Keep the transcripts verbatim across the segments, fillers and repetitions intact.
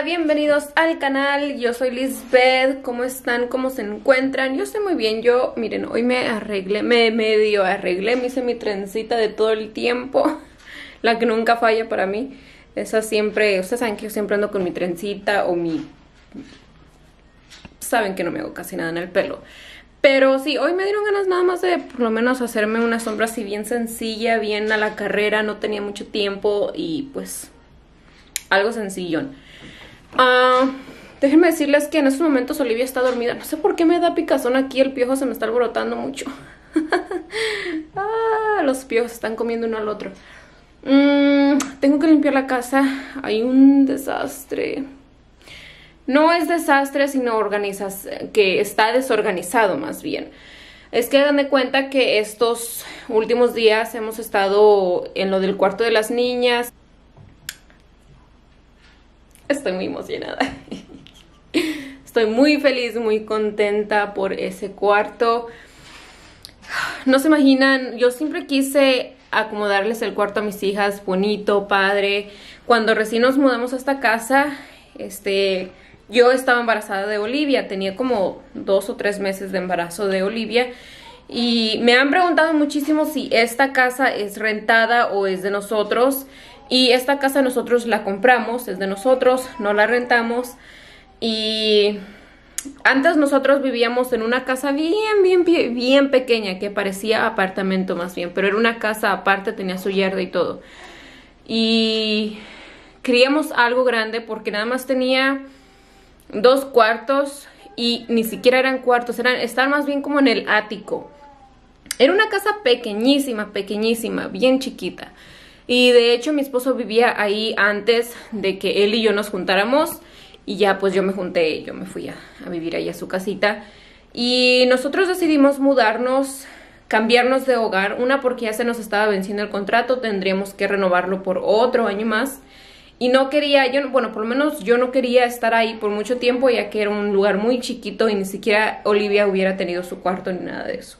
bienvenidos al canal, yo soy Lisbeth. ¿Cómo están? ¿Cómo se encuentran? Yo estoy muy bien. Yo, miren, hoy me arreglé, me medio arreglé, me hice mi trencita de todo el tiempo, la que nunca falla para mí. Esa siempre, ustedes saben que yo siempre ando con mi trencita o mi... Saben que no me hago casi nada en el pelo. Pero sí, hoy me dieron ganas nada más de por lo menos hacerme una sombra así bien sencilla, bien a la carrera. No tenía mucho tiempo y pues algo sencillón. Uh, déjenme decirles que en estos momentos Olivia está dormida. No sé por qué me da picazón aquí, el piojo se me está alborotando mucho. ah, los piojos están comiendo uno al otro. Mm, tengo que limpiar la casa, hay un desastre. No es desastre, sino organizas, que está desorganizado más bien. Es que hagan de cuenta que estos últimos días hemos estado en lo del cuarto de las niñas. Estoy muy emocionada. Estoy muy feliz, muy contenta por ese cuarto. No se imaginan, yo siempre quise acomodarles el cuarto a mis hijas, bonito, padre. Cuando recién nos mudamos a esta casa, este... yo estaba embarazada de Olivia, tenía como dos o tres meses de embarazo de Olivia. Y me han preguntado muchísimo si esta casa es rentada o es de nosotros. Y esta casa nosotros la compramos, es de nosotros, no la rentamos. Y antes nosotros vivíamos en una casa bien, bien, bien pequeña, que parecía apartamento más bien. Pero era una casa aparte, tenía su yarda y todo. Y queríamos algo grande porque nada más tenía dos cuartos y ni siquiera eran cuartos, eran, estaban más bien como en el ático. Era una casa pequeñísima, pequeñísima, bien chiquita. Y de hecho mi esposo vivía ahí antes de que él y yo nos juntáramos. Y ya pues yo me junté, yo me fui a, a vivir ahí a su casita. Y nosotros decidimos mudarnos, cambiarnos de hogar. Una porque ya se nos estaba venciendo el contrato, tendríamos que renovarlo por otro año más. Y no quería, yo bueno, por lo menos yo no quería estar ahí por mucho tiempo, ya que era un lugar muy chiquito y ni siquiera Olivia hubiera tenido su cuarto ni nada de eso.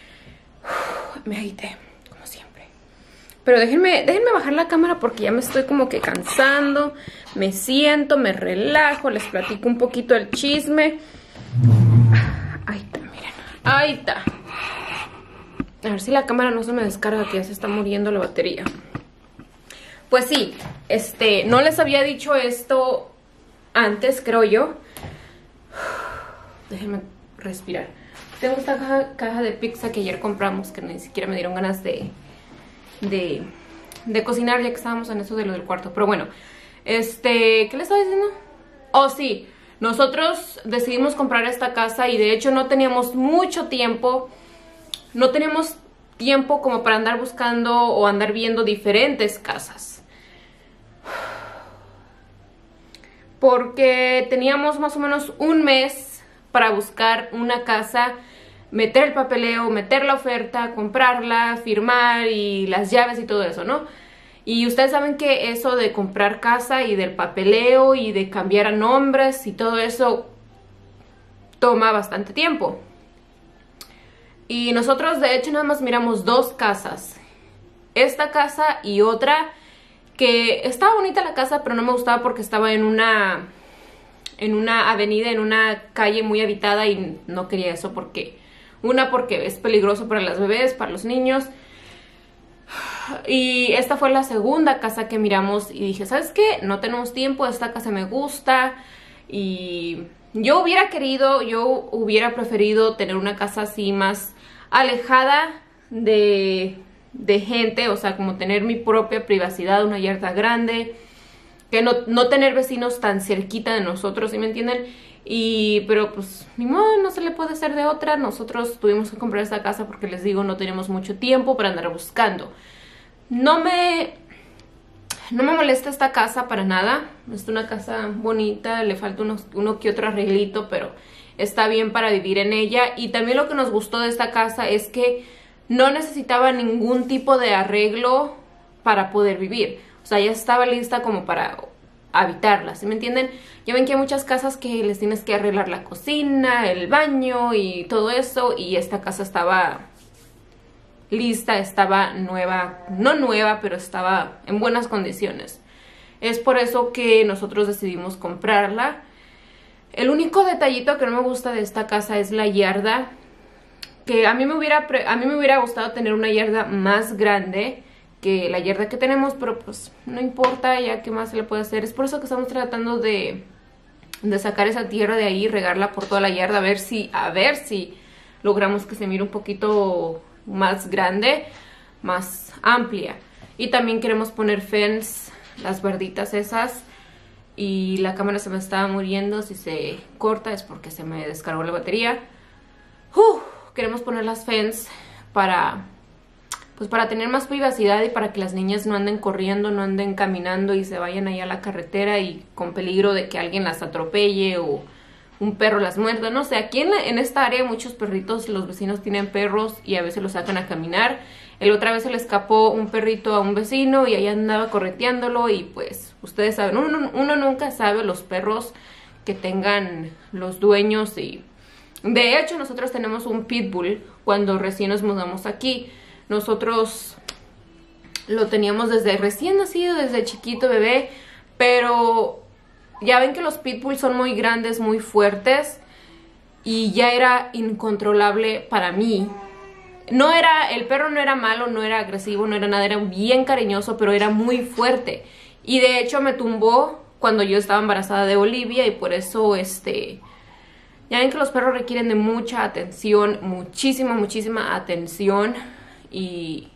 Uf, me agité, como siempre. Pero déjenme, déjenme bajar la cámara porque ya me estoy como que cansando. Me siento, me relajo, les platico un poquito el chisme. Ahí está, miren. Ahí está. A ver si la cámara no se me descarga, que ya se está muriendo la batería. Pues sí, este, no les había dicho esto antes, creo yo. Déjenme respirar. Tengo esta caja, caja de pizza que ayer compramos, que ni siquiera me dieron ganas de, de, de cocinar, ya que estábamos en eso de lo del cuarto. Pero bueno, este, ¿qué les estaba diciendo? Oh, sí, nosotros decidimos comprar esta casa y de hecho no teníamos mucho tiempo. No teníamos tiempo como para andar buscando o andar viendo diferentes casas. Porque teníamos más o menos un mes para buscar una casa, meter el papeleo, meter la oferta, comprarla, firmar y las llaves y todo eso, ¿no? Y ustedes saben que eso de comprar casa y del papeleo y de cambiar a nombres y todo eso toma bastante tiempo. Y nosotros de hecho nada más miramos dos casas. Esta casa y otra que estaba bonita la casa, pero no me gustaba porque estaba en una en una avenida, en una calle muy habitada y no quería eso porque una porque es peligroso para las bebés, para los niños. Y esta fue la segunda casa que miramos y dije, ¿sabes qué? No tenemos tiempo, esta casa me gusta y yo hubiera querido, yo hubiera preferido tener una casa así más alejada de, de gente, o sea, como tener mi propia privacidad, una yarda grande, que no, no tener vecinos tan cerquita de nosotros, ¿sí me entienden? Y, pero pues, ni modo, no se le puede hacer de otra. Nosotros tuvimos que comprar esta casa porque les digo, no tenemos mucho tiempo para andar buscando. No me... No me molesta esta casa para nada. Es una casa bonita, le falta unos, uno que otro arreglito, pero está bien para vivir en ella. Y también lo que nos gustó de esta casa es que no necesitaba ningún tipo de arreglo para poder vivir. O sea, ya estaba lista como para habitarla, ¿sí me entienden? Ya ven que hay muchas casas que les tienes que arreglar la cocina, el baño y todo eso. Y esta casa estaba lista, estaba nueva, no nueva, pero estaba en buenas condiciones. Es por eso que nosotros decidimos comprarla. El único detallito que no me gusta de esta casa es la yarda. Que a mí me hubiera, a mí me hubiera gustado tener una yarda más grande que la yarda que tenemos, pero pues no importa, ya qué más se le puede hacer. Es por eso que estamos tratando de, de sacar esa tierra de ahí y regarla por toda la yarda, a ver si, a ver si logramos que se mire un poquito más grande, más amplia. Y también queremos poner fence, las barditas esas. Y la cámara se me estaba muriendo, si se corta es porque se me descargó la batería. Uf, queremos poner las fence para... pues para tener más privacidad y para que las niñas no anden corriendo, no anden caminando y se vayan ahí a la carretera y con peligro de que alguien las atropelle o un perro las muerda. No sé, aquí en, la, en esta área muchos perritos, los vecinos tienen perros y a veces los sacan a caminar. El otra vez se le escapó un perrito a un vecino y ahí andaba correteándolo y pues ustedes saben, uno, uno nunca sabe los perros que tengan los dueños. Y de hecho nosotros tenemos un pitbull cuando recién nos mudamos aquí. Nosotros lo teníamos desde recién nacido, desde chiquito bebé, pero ya ven que los pitbulls son muy grandes, muy fuertes y ya era incontrolable para mí. No era, el perro no era malo, no era agresivo, no era nada, era bien cariñoso, pero era muy fuerte. Y de hecho me tumbó cuando yo estaba embarazada de Olivia y por eso este... ya ven que los perros requieren de mucha atención, muchísima, muchísima atención. Y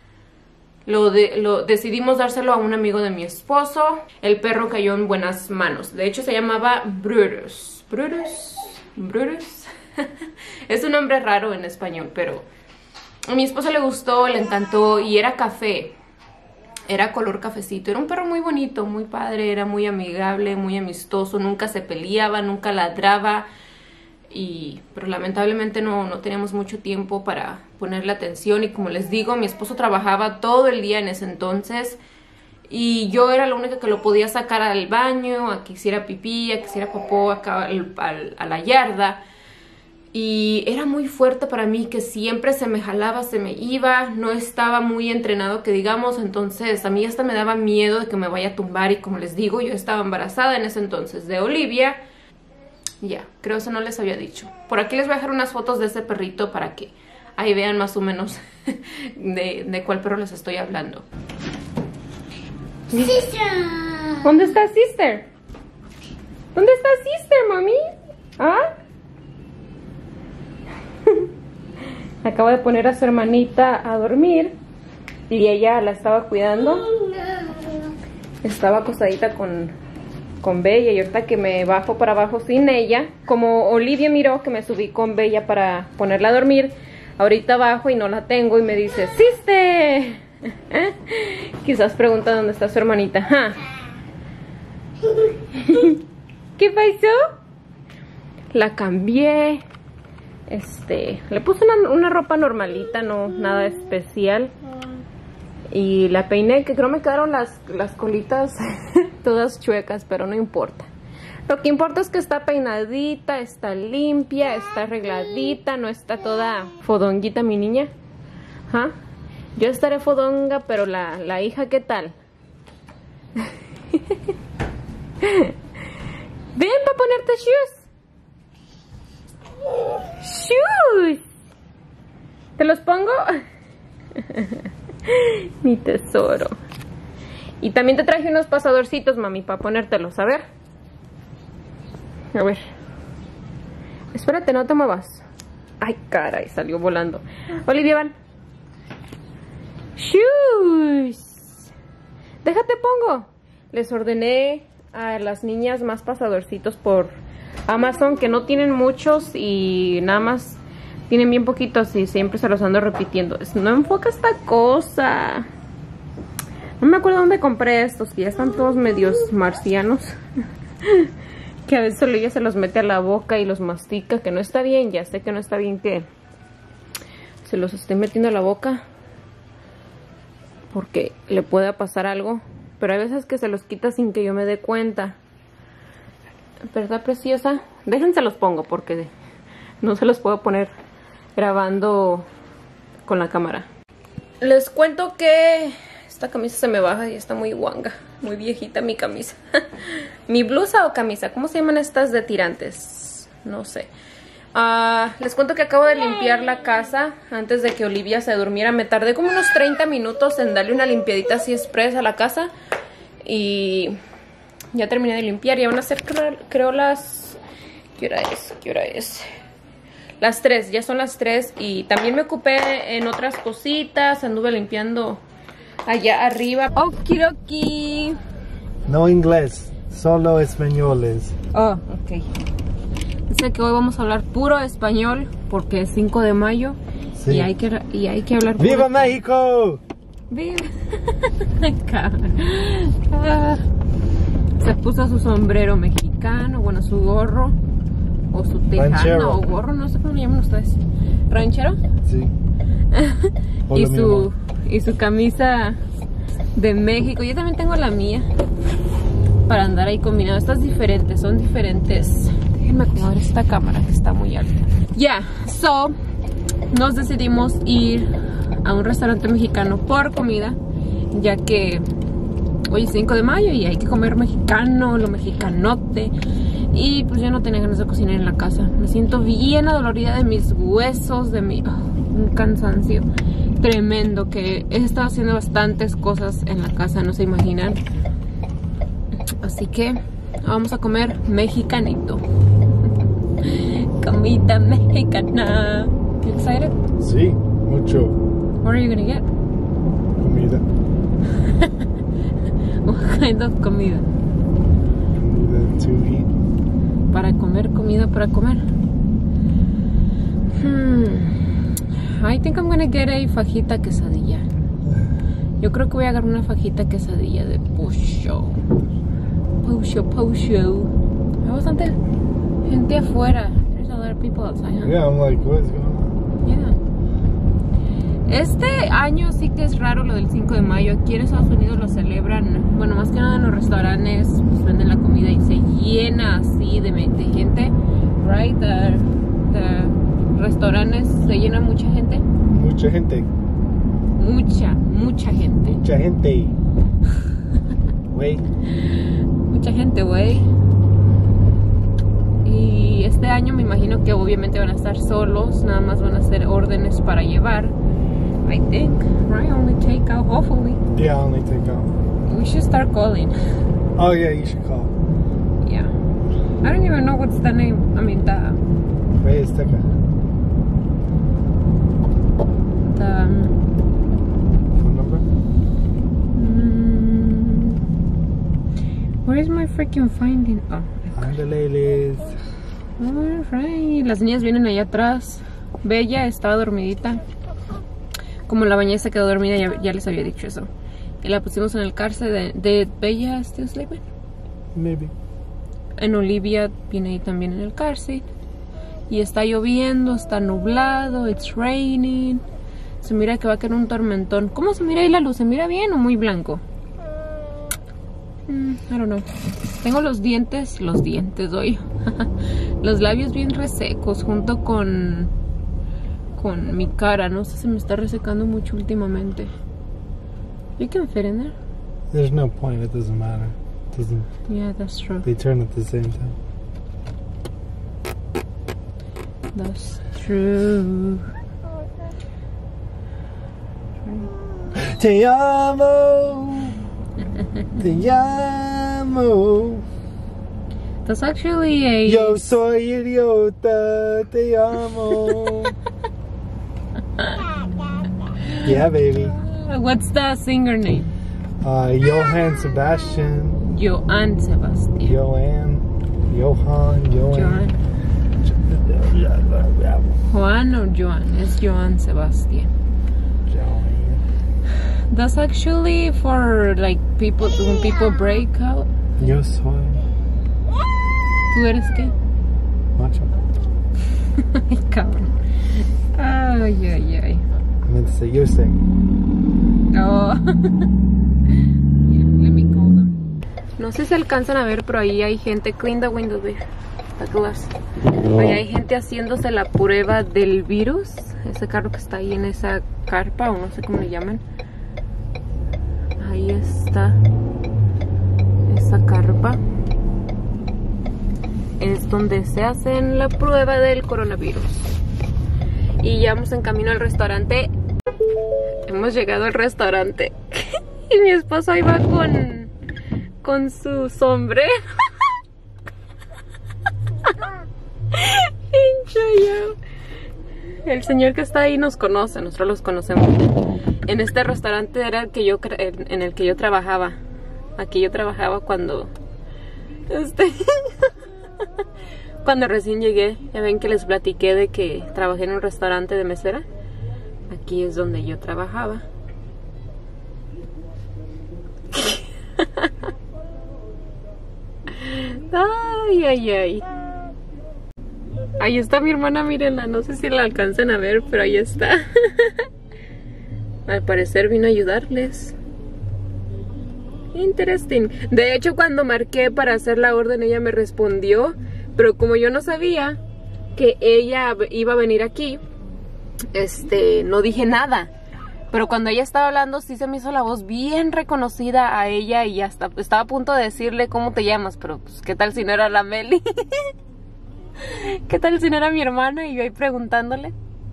lo, de, lo decidimos dárselo a un amigo de mi esposo. El perro cayó en buenas manos. De hecho se llamaba Brutus. Brutus. Brutus. Es un nombre raro en español, pero a mi esposo le gustó, le encantó y era café. Era color cafecito. Era un perro muy bonito, muy padre, era muy amigable, muy amistoso. Nunca se peleaba, nunca ladraba. Y, pero lamentablemente no, no teníamos mucho tiempo para ponerle atención y como les digo, mi esposo trabajaba todo el día en ese entonces y yo era la única que lo podía sacar al baño, a que hiciera pipí, a que hiciera popó, acá al, al, a la yarda. Y era muy fuerte para mí, que siempre se me jalaba, se me iba, no estaba muy entrenado que digamos, entonces a mí hasta me daba miedo de que me vaya a tumbar y como les digo, yo estaba embarazada en ese entonces de Olivia. Ya, creo eso no les había dicho. Por aquí les voy a dejar unas fotos de ese perrito para que ahí vean más o menos de, de cuál perro les estoy hablando. Sister. ¿Dónde está Sister? ¿Dónde está Sister, mami? ¿Ah? Acaba de poner a su hermanita a dormir y ella la estaba cuidando. Estaba acostadita con... con Bella y ahorita que me bajo para abajo sin ella, como Olivia miró que me subí con Bella para ponerla a dormir, ahorita bajo y no la tengo y me dice ¡Sister! Quizás pregunta dónde está su hermanita. ¿Ah? ¿Qué pasó? La cambié, este, le puse una, una ropa normalita, no nada especial. Y la peiné, que creo me quedaron las, las colitas todas chuecas, pero no importa. Lo que importa es que está peinadita, está limpia, está arregladita, no está toda fodonguita mi niña. ¿Ah? Yo estaré fodonga, pero la, la hija, ¿qué tal? Ven para ponerte shoes. Shoes. ¿Te los pongo? Mi tesoro. Y también te traje unos pasadorcitos, mami, para ponértelos, a ver. A ver. Espérate, no te muevas. Ay, caray, salió volando. Olivia, van. Shoes. Déjate pongo. Les ordené a las niñas más pasadorcitos por Amazon, que no tienen muchos y nada más tienen bien poquitos y siempre se los ando repitiendo. No enfoca esta cosa. No me acuerdo dónde compré estos, que ya están todos medios marcianos. Que a veces ella se los mete a la boca y los mastica, que no está bien, ya sé que no está bien que se los esté metiendo a la boca, porque le pueda pasar algo. Pero hay veces que se los quita sin que yo me dé cuenta. ¿Verdad, preciosa? Déjense los pongo porque no se los puedo poner grabando con la cámara. Les cuento que Esta camisa se me baja y está muy guanga. Muy viejita mi camisa. ¿Mi blusa o camisa? ¿Cómo se llaman estas de tirantes? No sé. Uh, les cuento que acabo de limpiar la casa antes de que Olivia se durmiera. Me tardé como unos treinta minutos en darle una limpiadita así express a la casa. Y ya terminé de limpiar. Ya van a ser, creo, creo las... ¿Qué hora es? ¿Qué hora es? Las tres, ya son las tres. Y también me ocupé en otras cositas. Anduve limpiando allá arriba. Okidoki. No inglés, solo españoles. Oh, ok. Dice que hoy vamos a hablar puro español porque es cinco de mayo. Sí. y, hay que, y hay que hablar puro. ¡Viva México! ¡Viva! ah, se puso su sombrero mexicano, bueno, su gorro. O su tejano ranchero. O gorro, no sé cómo le llaman ustedes. ¿Ranchero? Sí. y, su, y su camisa de México. Yo también tengo la mía. Para andar ahí combinado. Estas diferentes, son diferentes. Déjenme acomodar esta cámara que está muy alta. Ya, yeah, so nos decidimos ir a un restaurante mexicano por comida, ya que hoy es cinco de mayo y hay que comer mexicano, lo mexicanote. Y pues yo no tenía ganas de cocinar en la casa. Me siento bien adolorida de mis huesos, de mi... Oh, un cansancio tremendo, que he estado haciendo bastantes cosas en la casa, no se imaginan. Así que vamos a comer mexicanito. Comida mexicana. You excited? Sí, mucho. What are you gonna get? Comida. What kind of comida? Comida to eat. Para comer, comida para comer. Hmm. I think I'm gonna get a fajita quesadilla. Yo creo que voy a agarrar una fajita quesadilla de pollo. Pollo, pollo. Hay bastante gente afuera. There's a lot of people outside, huh? Yeah, I'm like, what's going on? Yeah. Este año sí que es raro lo del cinco de mayo. Aquí en Estados Unidos lo celebran. Bueno, más que nada en los restaurantes pues venden la comida y se llena así de, de gente. Right? The, the restaurantes se llena mucha gente. Mucha gente. Mucha, mucha gente. Mucha gente. Güey. Mucha gente, güey. Y este año me imagino que obviamente van a estar solos. Nada más van a hacer órdenes para llevar. I think, right? Only take out, hopefully. Yeah, only take out. We should start calling. Oh yeah, you should call. Yeah. I don't even know what's the name. I mean, the... Güey, está acá. The... Um, Phone number? mm, where is my freaking finding? Oh. Ándale, Liz. Alright. Las niñas vienen allá atrás. Bella estaba dormidita. Como la bañera se quedó dormida, ya, ya les había dicho eso. Y la pusimos en el cárcel de, de Bella still sleeping. Maybe. En Olivia viene ahí también en el cárcel. Y está lloviendo, está nublado, it's raining. Se mira que va a caer un tormentón. ¿Cómo se mira ahí la luz? ¿Se mira bien o muy blanco? Mm, I don't know. Tengo los dientes, los dientes hoy. Los labios bien resecos junto con... con mi cara. No sé, se me está resecando mucho últimamente. You can fit in there. There's no point, it doesn't matter. It doesn't... Yeah, that's true. They turn at the same time. That's true. Te amo. Te amo. That's actually a... Yo soy idiota. Te amo. Yeah, baby. Uh, what's the singer name? Uh, Johann Sebastian. Johann Sebastian. Johann. Johann. Johann. Juan or Joan? It's Johann Sebastian. Johann. That's actually for like people, when people break out. Yo soy. ¿Tú eres qué? Macho. Ay, cabrón. Ay, ay, ay. I meant to say yo sé. Oh. Yeah, let me call them. No sé si alcanzan a ver, pero ahí hay gente. Clean the window, babe. The glass. Ahí hay gente haciéndose la prueba del virus. Ese carro que está ahí en esa carpa, o no sé cómo le llaman. Ahí está esa carpa. Es donde se hacen la prueba del coronavirus. Y ya vamos en camino al restaurante. Hemos llegado al restaurante. Y mi esposo ahí va con, con su sombrero. El señor que está ahí nos conoce, nosotros los conocemos. En este restaurante era el que yo en el que yo trabajaba. Aquí yo trabajaba cuando este cuando recién llegué. Ya ven que les platiqué de que trabajé en un restaurante de mesera. Aquí es donde yo trabajaba. Ay, ay, ay. Ahí está mi hermana, mírenla. No sé si la alcanzan a ver, pero ahí está. Al parecer vino a ayudarles. Interesting. De hecho, cuando marqué para hacer la orden, ella me respondió. Pero como yo no sabía que ella iba a venir aquí, este, no dije nada. Pero cuando ella estaba hablando, sí se me hizo la voz bien reconocida a ella. Y hasta estaba a punto de decirle cómo te llamas. Pero pues, ¿qué tal si no era la Meli? ¿Qué tal si no era mi hermana? Y yo ahí preguntándole.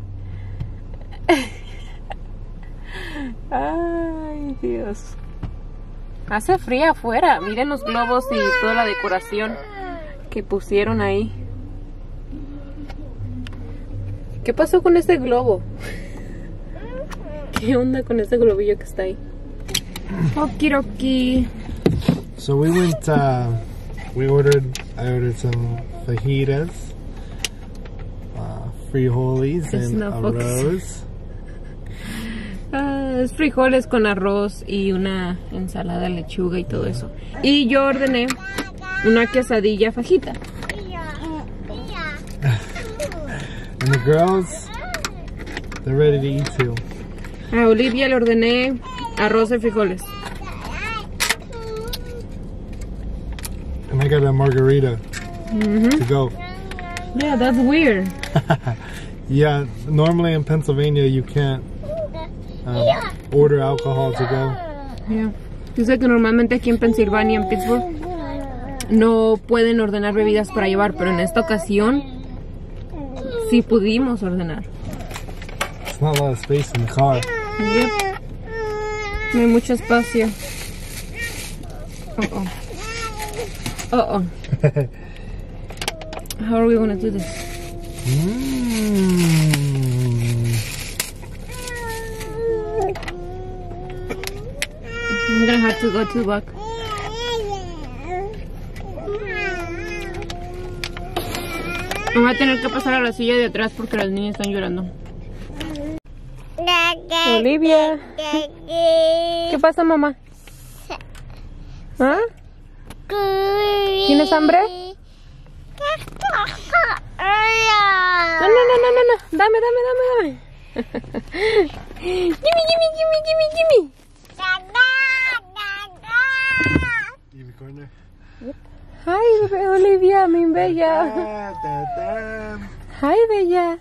Ay, Dios. Hace frío afuera. Miren los globos y toda la decoración que pusieron ahí. ¿Qué pasó con este globo? ¿Qué onda con este globillo que está ahí? Okiroki. So we went, uh, we ordered, I ordered some fajitas, uh, frijoles and arroz. Uh, es frijoles con arroz y una ensalada de lechuga y todo eso. Y yo ordené una quesadilla fajita. And the girls, they're ready to eat too. A Olivia le ordené arroz y frijoles. And I got a margarita Mm-hmm. to go. Yeah, that's weird. Yeah, normally in Pennsylvania you can't um, order alcohol to go. Yeah. Dice que normalmente aquí en Pensilvania, en Pittsburgh, no pueden ordenar bebidas para llevar, pero en esta ocasión sí pudimos ordenar. It's not a lot of space in the car. Yep. No hay mucho espacio. Uh oh. Uh oh. How are we gonna do this? Mm. I'm gonna have to go to the back. Vamos a tener que pasar a la silla de atrás porque las niñas están llorando. Olivia. ¿Qué pasa, mamá? ¿Ah? ¿Tienes hambre? No, no, no, no, no, no. Dame, dame, dame, dame. Gimme, gimme, gimme, gimme, gimme. You recording there? Hi, Olivia, mi bella. Hi, bella.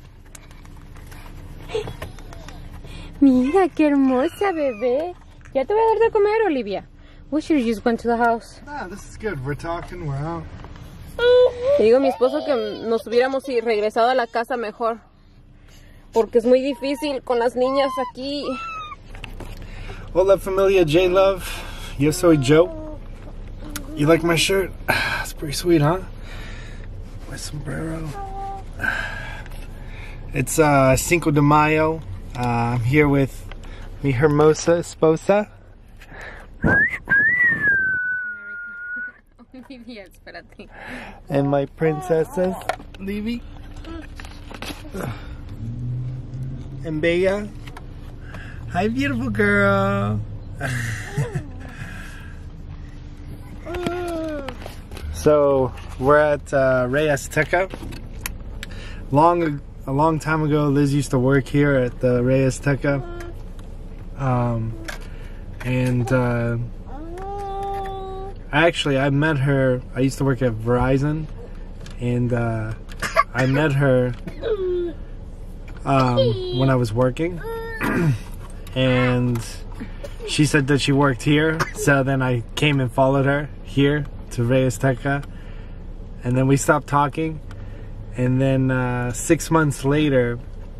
Mira, qué hermosa, bebé. Ya te voy a dar de comer, Olivia. We should have just went to the house. Nah, this is good. We're talking, we're out. Le digo a mi esposo que nos hubiéramos regresado a la casa mejor. Porque es muy difícil con las niñas aquí. Hola familia J-Love. Yo soy Joe. You like my shirt? It's pretty sweet, huh? My sombrero. It's uh, Cinco de Mayo. Uh, I'm here with mi hermosa esposa. And my princesses, Livy. And Bella. Hi, beautiful girl. So we're at uh, Rey Azteca. Long, a long time ago, Liz used to work here at the Rey Azteca, um, and uh, actually, I met her. I used to work at Verizon, and uh, I met her um, when I was working. and she said that she worked here. So then I came and followed her here to Reyes Teca, and then we stopped talking. And then uh, six months later,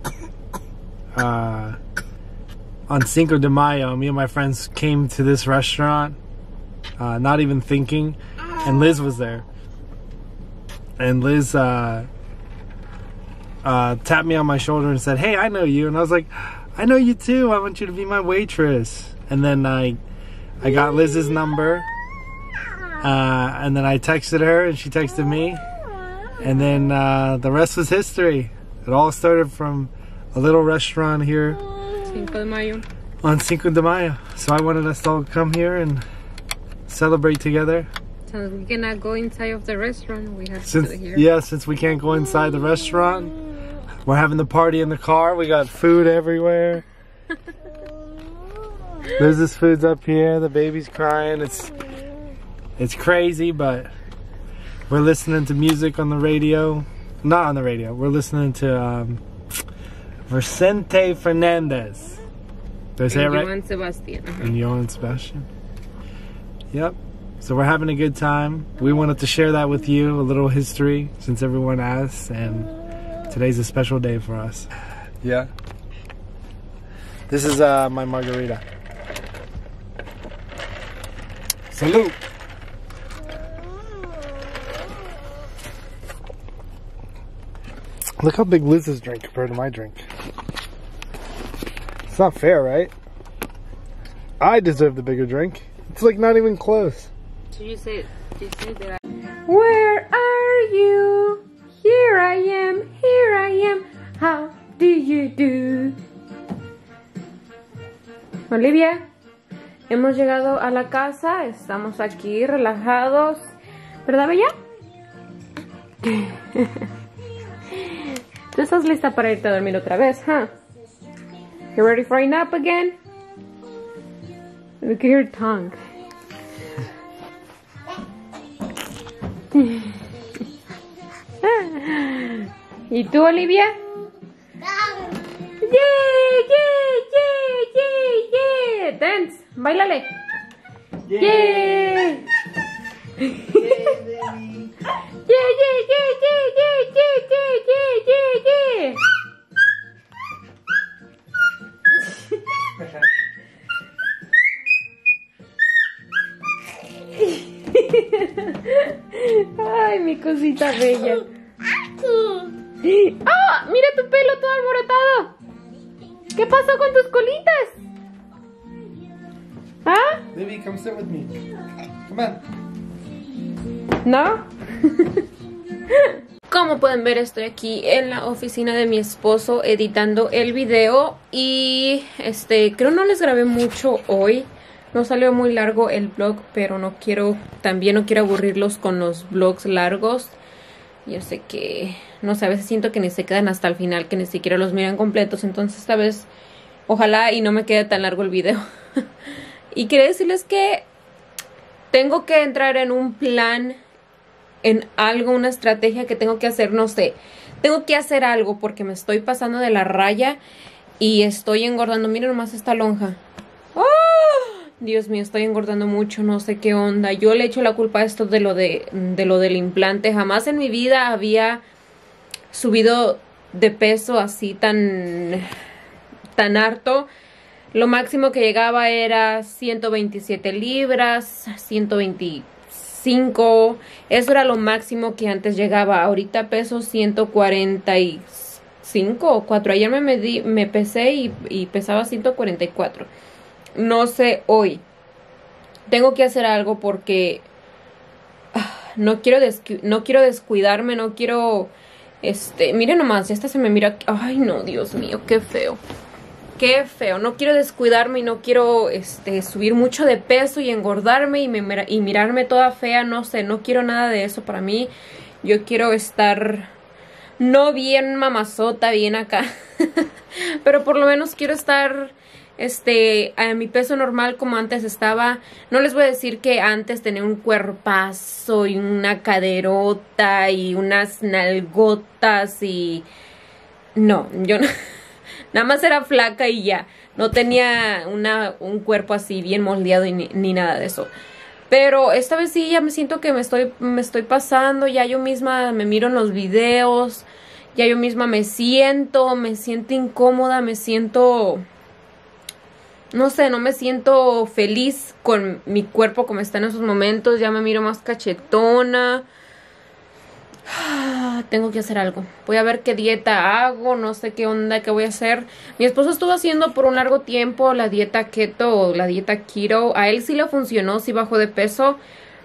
uh, on Cinco de Mayo, me and my friends came to this restaurant, uh, not even thinking, and Liz was there. And Liz uh, uh, tapped me on my shoulder and said, "Hey, I know you." And I was like, "I know you too. I want you to be my waitress." And then I, I got Liz's number, uh, and then I texted her, and she texted me, and then uh, the rest was history. It all started from a little restaurant here Cinco de Mayo. on Cinco de Mayo. So I wanted us to all come here and celebrate together. So we cannot go inside of the restaurant. We have Since, to do it here. yeah, since we can't go inside the restaurant, we're having the party in the car. We got food everywhere. There's this food's up here. The baby's crying. It's it's crazy, but we're listening to music on the radio. Not on the radio. We're listening to um, Vicente Fernandez. Did I say it right? Johann Sebastian. Uh-huh. And Johann Sebastian. Yep. So we're having a good time. We wanted to share that with you, a little history, since everyone asked, and today's a special day for us. Yeah. This is uh, my margarita. Salud. Look how big Liz's drink compared to my drink. It's not fair, right? I deserve the bigger drink. It's like not even close. Did you say, did you say that I... Where are you? Here I am, here I am. How do you do? Olivia, hemos llegado a la casa. Estamos aquí relajados. ¿Verdad, Bella? ¿Tú estás lista para irte a dormir otra vez, huh? You ready for a nap again? Look at your tongue. ¿Y tú, Olivia? ¡Yeah! ¡Yeah! ¡Yeah! ¡Yeah! ¡Yeah! Dance, bailale. ¡Yeah! ¡Yeah! ¡Yeah! ¡Yeah! ¡Yeah! ¡Yeah! ¡Yeah! ¡Yeah! ¡Yeah! Ay, mi cosita bella. ¡Ah! Mira tu pelo todo alborotado. ¿Qué pasó con tus colitas? ¿Ah? Baby, come sit with me. Come on. ¿No? Como pueden ver, estoy aquí en la oficina de mi esposo editando el video. Y este, creo no les grabé mucho hoy. No salió muy largo el vlog, pero no quiero, también no quiero aburrirlos con los vlogs largos. Yo sé que, no sé, a veces siento que ni se quedan hasta el final, que ni siquiera los miran completos. Entonces esta vez, ojalá y no me quede tan largo el video. Y quería decirles que tengo que entrar en un plan, en algo, una estrategia que tengo que hacer, no sé. Tengo que hacer algo porque me estoy pasando de la raya y estoy engordando. Miren nomás esta lonja. ¡Oh! Dios mío, estoy engordando mucho, no sé qué onda. Yo le echo la culpa a esto de lo, de, de lo del implante. Jamás en mi vida había subido de peso así tan, tan harto. Lo máximo que llegaba era ciento veintisiete libras, ciento veinticinco. Eso era lo máximo que antes llegaba. Ahorita peso ciento cuarenta y cinco o cuatro. Ayer me, medí, me pesé y, y pesaba ciento cuarenta y cuatro. No sé hoy. Tengo que hacer algo porque ah, no quiero no quiero descuidarme, no quiero este, miren nomás, esta se me mira. Ay, no, Dios mío, qué feo. Qué feo. No quiero descuidarme y no quiero este subir mucho de peso y engordarme y me y mirarme toda fea, no sé, no quiero nada de eso para mí. Yo quiero estar no bien mamazota, bien acá. Pero por lo menos quiero estar Este, a mi peso normal como antes estaba. No les voy a decir que antes tenía un cuerpazo y una caderota y unas nalgotas y... No, yo no, Nada más era flaca y ya. No tenía una, un cuerpo así bien moldeado ni, ni nada de eso. Pero esta vez sí ya me siento que me estoy, me estoy pasando. Ya yo misma me miro en los videos. Ya yo misma me siento, me siento incómoda, me siento... No sé, no me siento feliz con mi cuerpo como está en esos momentos. Ya me miro más cachetona. Tengo que hacer algo. Voy a ver qué dieta hago. No sé qué onda, qué voy a hacer. Mi esposo estuvo haciendo por un largo tiempo la dieta keto o la dieta keto. A él sí le funcionó, sí bajó de peso.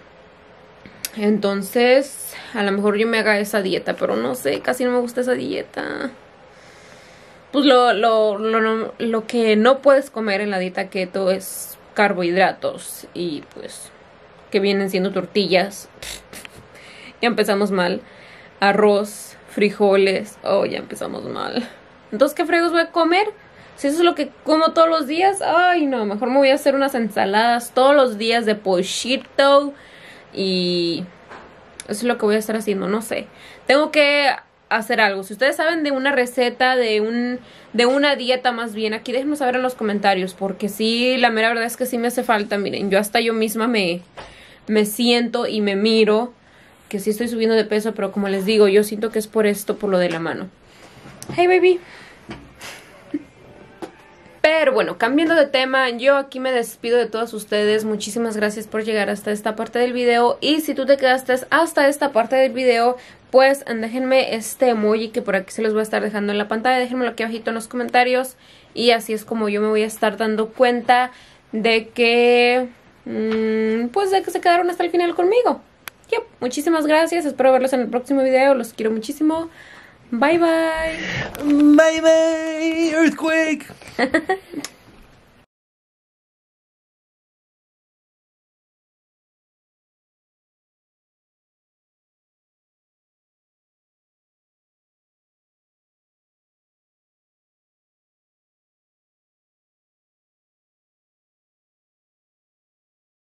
Entonces, a lo mejor yo me haga esa dieta. Pero no sé, casi no me gusta esa dieta. Pues lo, lo, lo, lo que no puedes comer en la dieta keto es carbohidratos. Y pues, que vienen siendo tortillas. Ya empezamos mal. Arroz, frijoles. Oh, ya empezamos mal. Entonces, ¿qué fregos voy a comer? Si eso es lo que como todos los días. Ay, no, mejor me voy a hacer unas ensaladas todos los días de pollito. Y eso es lo que voy a estar haciendo, no sé. Tengo que hacer algo. Si ustedes saben de una receta, de un de una dieta más bien, aquí déjenme saber en los comentarios. Porque sí, la mera verdad es que sí me hace falta. Miren, yo hasta yo misma me, me siento y me miro que sí estoy subiendo de peso, pero como les digo, yo siento que es por esto, por lo de la mano. Hey, baby. Pero bueno, cambiando de tema, yo aquí me despido de todos ustedes. Muchísimas gracias por llegar hasta esta parte del video. Y si tú te quedaste hasta esta parte del video, pues déjenme este emoji que por aquí se los voy a estar dejando en la pantalla. Déjenmelo aquí abajito en los comentarios. Y así es como yo me voy a estar dando cuenta de que... Mmm, pues de que se quedaron hasta el final conmigo. Yep, muchísimas gracias. Espero verlos en el próximo video. Los quiero muchísimo. Bye, bye. Bye, bye, earthquake.